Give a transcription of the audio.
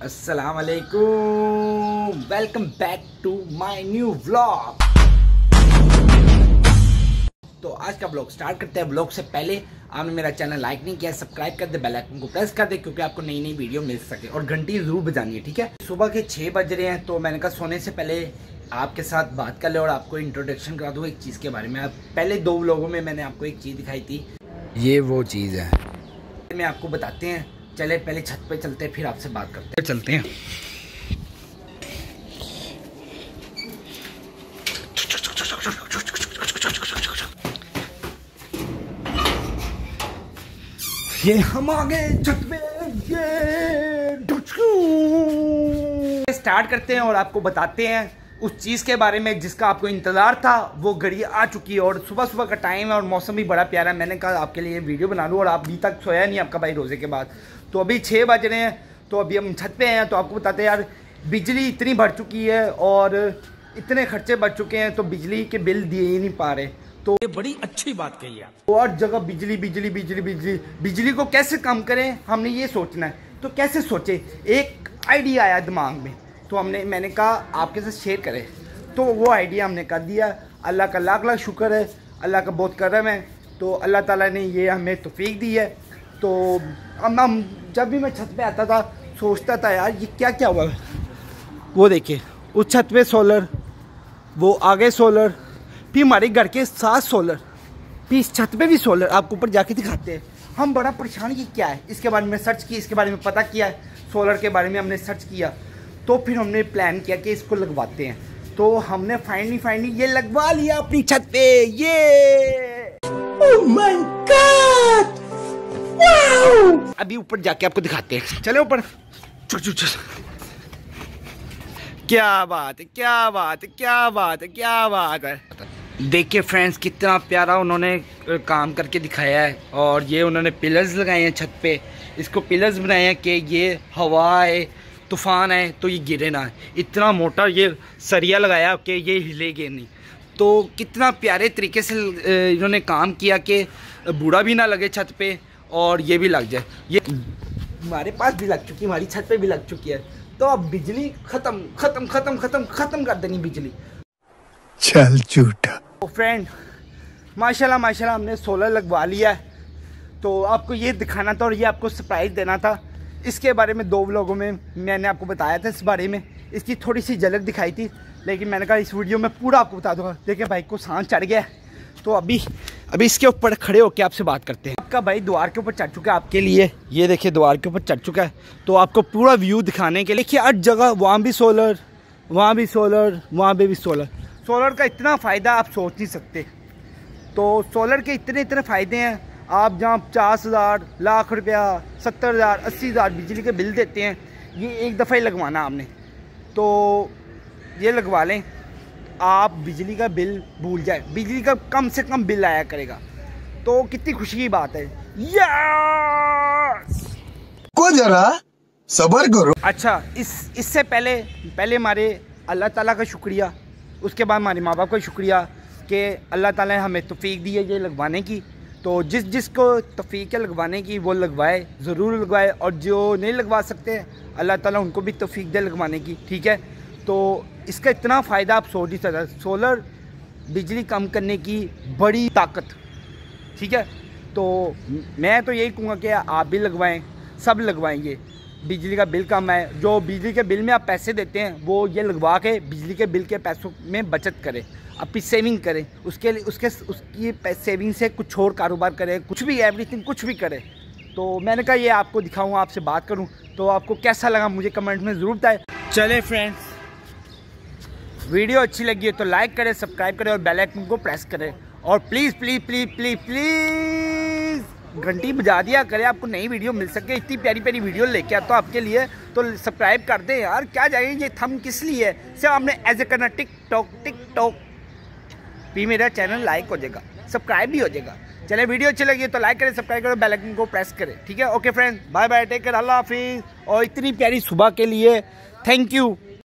अस्सलाम वालेकुम, welcome back to my new vlog. तो आज का ब्लॉग स्टार्ट करते हैं। ब्लॉग से पहले आपने मेरा चैनल लाइक नहीं किया, सब्सक्राइब कर दे, बेल आइकन को प्रेस कर दे, क्योंकि आपको नई नई वीडियो मिल सके, और घंटी जरूर बजानी है, ठीक है। सुबह के 6 बज रहे हैं, तो मैंने कहा सोने से पहले आपके साथ बात कर ले और आपको इंट्रोडक्शन करा दूँ एक चीज़ के बारे में। पहले 2 व्लॉगों में मैंने आपको एक चीज़ दिखाई थी, ये वो चीज़ है, मैं आपको बताते हैं। चले पहले छत पे चलते हैं, फिर आपसे बात करते हैं। चलते हैं। ये हम आ गए छत पे, ये स्टार्ट करते हैं और आपको बताते हैं उस चीज़ के बारे में जिसका आपको इंतज़ार था। वो घड़ी आ चुकी है और सुबह सुबह का टाइम है और मौसम भी बड़ा प्यारा है। मैंने कहा आपके लिए वीडियो बना लूँ, और आप अभी तक सोया नहीं आपका भाई रोज़े के बाद। तो अभी 6 बज रहे हैं, तो अभी हम छत पे हैं। तो आपको बताते हैं यार, बिजली इतनी बढ़ चुकी है और इतने खर्चे बढ़ चुके हैं, तो बिजली के बिल दिए ही नहीं पा रहे। तो ये बड़ी अच्छी बात कही है। तो और जगह बिजली बिजली बिजली बिजली बिजली को कैसे कम करें, हमने ये सोचना है। तो कैसे सोचे, एक आइडिया आया दिमाग में, तो मैंने कहा आपके साथ शेयर करें। तो वो आइडिया हमने कर दिया। अल्लाह का लाख लाख शुक्र है, अल्लाह का बहुत करम है। तो अल्लाह ताला ने ये हमें तौफीक दी है। तो हम जब भी मैं छत पे आता था सोचता था यार ये क्या क्या हुआ है। वो देखिए उस छत पे सोलर, वो आगे सोलर, फिर हमारे घर के साथ सोलर, फिर इस छत पे भी सोलर। आपको ऊपर जाके दिखाते हैं। हम बड़ा परेशान कि क्या है, इसके बारे में सर्च की, इसके बारे में पता किया है, सोलर के बारे में हमने सर्च किया। तो फिर हमने प्लान किया कि इसको लगवाते हैं। तो हमने फाइनली ये लगवा लिया अपनी छत पे। ये ओह माय गॉड, वाओ! अभी ऊपर जाके आपको दिखाते हैं। चले ऊपर। क्या बात है, क्या बात है, क्या बात है, क्या बात है। देखिए फ्रेंड्स, कितना प्यारा उन्होंने काम करके दिखाया है। और ये उन्होंने पिलर्स लगाए हैं छत पे। इसको पिलर्स बनाए हैं कि ये हवा है, तूफ़ान है तो ये गिरे ना। इतना मोटा ये सरिया लगाया कि ये हिलेगे नहीं। तो कितना प्यारे तरीके से इन्होंने काम किया कि बूढ़ा भी ना लगे छत पे और ये भी लग जाए। ये हमारे पास भी लग चुकी, हमारी छत पे भी लग चुकी है। तो अब बिजली खत्म खत्म खत्म खत्म खत्म कर देनी बिजली। चल झूठा। तो फ्रेंड माशाल्लाह माशाल्लाह हमने सोलर लगवा लिया है। तो आपको ये दिखाना था और ये आपको सरप्राइज़ देना था। इसके बारे में 2 व्लॉगों में मैंने आपको बताया था इस बारे में। इसकी थोड़ी सी झलक दिखाई थी, लेकिन मैंने कहा इस वीडियो में पूरा आपको बता दूंगा। देखिए भाई को सांस चढ़ गया। तो अभी इसके ऊपर खड़े होकर आपसे बात करते हैं। आपका भाई द्वार के ऊपर चढ़ चुका है आपके लिए। ये देखिए द्वार के ऊपर चढ़ चुका है। तो आपको पूरा व्यू दिखाने के लिए देखिए 8 जगह, वहाँ भी सोलर, वहाँ भी सोलर, वहाँ पे भी सोलर। सोलर का इतना फ़ायदा आप सोच नहीं सकते। तो सोलर के इतने फ़ायदे हैं। आप जहाँ 50,000 लाख रुपया, 70,000 80,000 बिजली के बिल देते हैं, ये एक दफ़ा ही लगवाना आपने। तो ये लगवा लें, आप बिजली का बिल भूल जाए, बिजली का कम से कम बिल आया करेगा। तो कितनी खुशी की बात है। यस! को जरा सब्र करो। अच्छा, इससे पहले हमारे अल्लाह ताला का शुक्रिया, उसके बाद हमारे माँ बाप का शुक्रिया कि अल्लाह ताला ने हमें तौफीक दी है ये लगवाने की। तो जिसको तौफीक है लगवाने की वो लगवाए, ज़रूर लगवाए। और जो नहीं लगवा सकते अल्लाह ताला उनको भी तौफीक दे लगवाने की, ठीक है। तो इसका इतना फ़ायदा आप सोच नहीं सकते। सोलर बिजली कम करने की बड़ी ताकत, ठीक है। तो मैं तो यही कहूँगा कि आप भी लगवाएं, सब लगवाएंगे। बिजली का बिल कम है, जो बिजली के बिल में आप पैसे देते हैं वो ये लगवा के बिजली के बिल के पैसों में बचत करें, अपनी सेविंग करें। उसके लिए उसकी सेविंग से कुछ और कारोबार करें, कुछ भी, एवरीथिंग कुछ भी करें। तो मैंने कहा ये आपको दिखाऊँ, आपसे बात करूँ। तो आपको कैसा लगा मुझे कमेंट में ज़रूर बताएं। चले फ्रेंड्स, वीडियो अच्छी लगी है तो लाइक करें, सब्सक्राइब करें और बेल आइकन को प्रेस करें। और please please please please please घंटी बजा दिया करें, आपको नई वीडियो मिल सके। इतनी प्यारी प्यारी वीडियो लेके आता हूँ आपके लिए, तो सब्सक्राइब कर दें यार। क्या जाए ये थंब किस लिए है, सिर्फ आपने ऐसे करना, टिकटॉक भी मेरा चैनल लाइक हो जाएगा, सब्सक्राइब भी हो जाएगा। चले वीडियो अच्छी लगी तो लाइक करें, सब्सक्राइब करें, बेल आइकन को प्रेस करें, ठीक है। Okay friends, bye bye, take care, अल्लाह हाफिज़। और इतनी प्यारी सुबह के लिए थैंक यू।